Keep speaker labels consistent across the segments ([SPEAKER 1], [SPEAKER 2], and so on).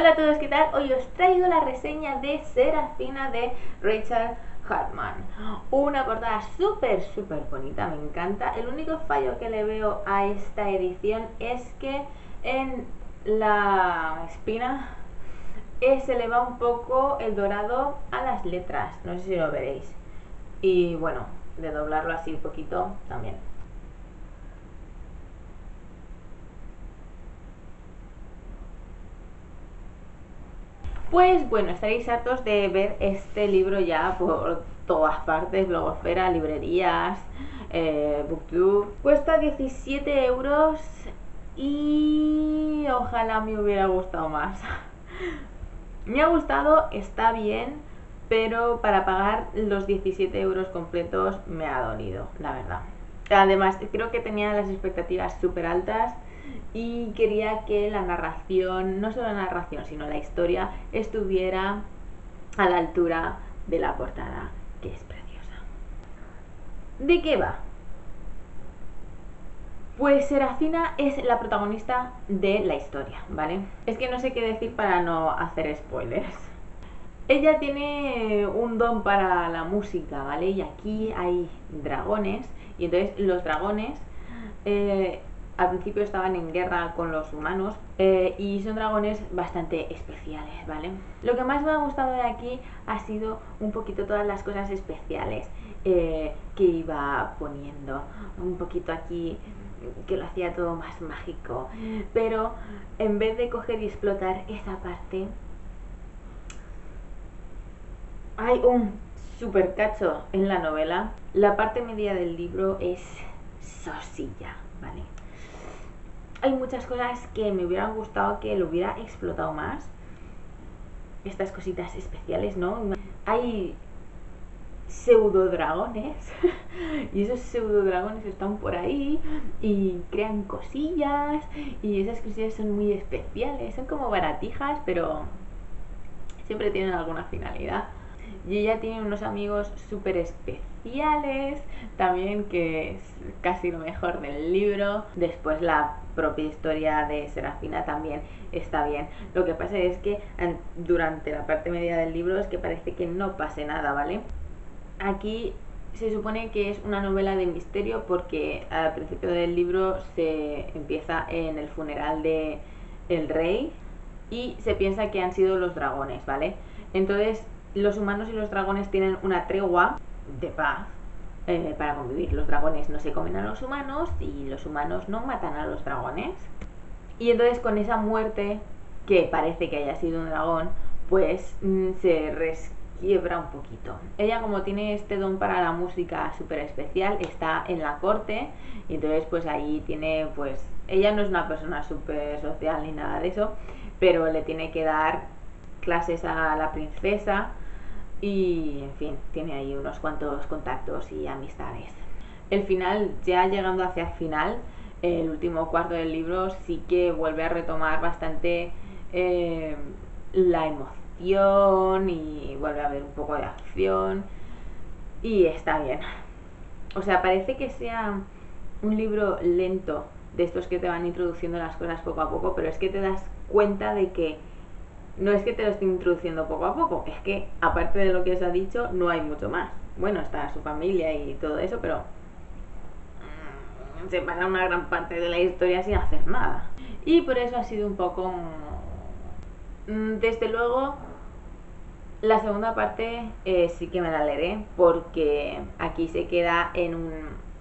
[SPEAKER 1] Hola a todos, ¿qué tal? Hoy os traigo la reseña de Serafina de Rachel Hartman. Una portada súper bonita, me encanta. El único fallo que le veo a esta edición es que en la espina se le va un poco el dorado a las letras, no sé si lo veréis. Y bueno, de doblarlo así un poquito también. Pues bueno, estaréis hartos de ver este libro ya por todas partes, blogosfera, librerías, booktube. Cuesta 17 euros y ojalá me hubiera gustado más. Me ha gustado, está bien, pero para pagar los 17 euros completos me ha dolido, la verdad. Además, creo que tenía las expectativas súper altas y quería que la narración, no solo la narración, sino la historia, estuviera a la altura de la portada, que es preciosa. ¿De qué va? Pues Serafina es la protagonista de la historia, ¿vale? Es que no sé qué decir para no hacer spoilers. Ella tiene un don para la música, ¿vale? Y aquí hay dragones, y entonces los dragones al principio estaban en guerra con los humanos y son dragones bastante especiales, ¿vale? Lo que más me ha gustado de aquí ha sido un poquito todas las cosas especiales que iba poniendo. Un poquito aquí que lo hacía todo más mágico, pero en vez de coger y explotar esa parte, hay un super cacho en la novela. La parte media del libro es sosilla, ¿vale? Hay muchas cosas que me hubieran gustado que lo hubiera explotado más. Estas cositas especiales, ¿no? Hay pseudo dragones y esos pseudo dragones están por ahí y crean cosillas y esas cosillas son muy especiales, son como baratijas, pero siempre tienen alguna finalidad. Y ella tiene unos amigos súper especiales también, que es casi lo mejor del libro. Después la propia historia de Serafina también está bien. Lo que pasa es que durante la parte media del libro es que parece que no pase nada, ¿vale? Aquí se supone que es una novela de misterio porque al principio del libro se empieza en el funeral de el rey y se piensa que han sido los dragones, ¿vale? Entonces los humanos y los dragones tienen una tregua de paz para convivir. Los dragones no se comen a los humanos y los humanos no matan a los dragones. Y entonces con esa muerte, que parece que haya sido un dragón, pues se resquiebra un poquito. Ella, como tiene este don para la música súper especial, está en la corte y entonces pues ahí tiene, pues ella no es una persona súper social ni nada de eso, pero le tiene que dar clases a la princesa y en fin, tiene ahí unos cuantos contactos y amistades. El final, ya llegando hacia el final, el último cuarto del libro sí que vuelve a retomar bastante la emoción y vuelve a haber un poco de acción y está bien. O sea, parece que sea un libro lento, de estos que te van introduciendo las cosas poco a poco, pero es que te das cuenta de que no es que te lo esté introduciendo poco a poco, es que aparte de lo que os ha dicho no hay mucho más. Bueno, está su familia y todo eso, pero se pasa una gran parte de la historia sin hacer nada. Y por eso ha sido un poco... Desde luego, la segunda parte sí que me la leeré, porque aquí se queda en un...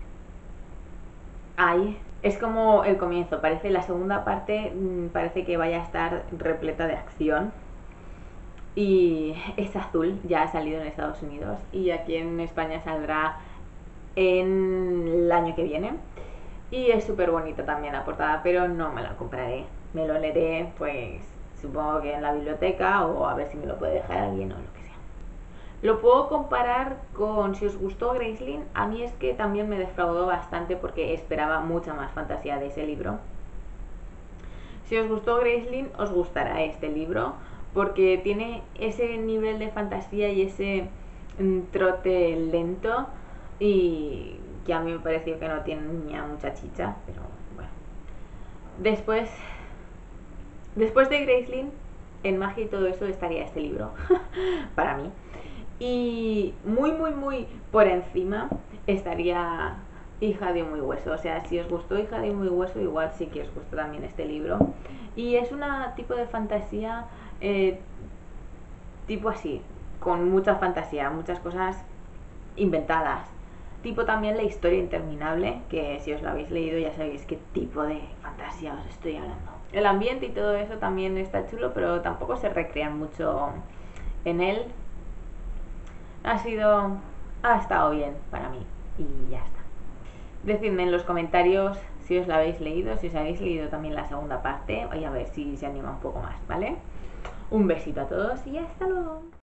[SPEAKER 1] Ay, es como el comienzo, parece la segunda parte, parece que vaya a estar repleta de acción. Y es azul, ya ha salido en Estados Unidos y aquí en España saldrá en el año que viene. Y es súper bonita también la portada, pero no me la compraré. Me lo leeré, pues supongo que en la biblioteca o a ver si me lo puede dejar alguien o lo que sea. Lo puedo comparar con si os gustó Gracelyn. A mí es que también me defraudó bastante porque esperaba mucha más fantasía de ese libro. Si os gustó Gracelyn, os gustará este libro porque tiene ese nivel de fantasía y ese trote lento y que a mí me pareció que no tenía mucha chicha, pero bueno. Después de Gracelyn en magia y todo eso estaría este libro, para mí. Y muy por encima estaría Hija de Humo y Hueso. O sea, si os gustó Hija de Humo y Hueso, igual sí que os gustó también este libro. Y es una tipo de fantasía, tipo así, con mucha fantasía, muchas cosas inventadas. Tipo también La Historia Interminable, que si os lo habéis leído ya sabéis qué tipo de fantasía os estoy hablando. El ambiente y todo eso también está chulo, pero tampoco se recrean mucho en él. Ha estado bien para mí y ya está. Decidme en los comentarios si os la habéis leído, si os habéis leído también la segunda parte, y a ver si se anima un poco más, ¿vale? Un besito a todos y hasta luego.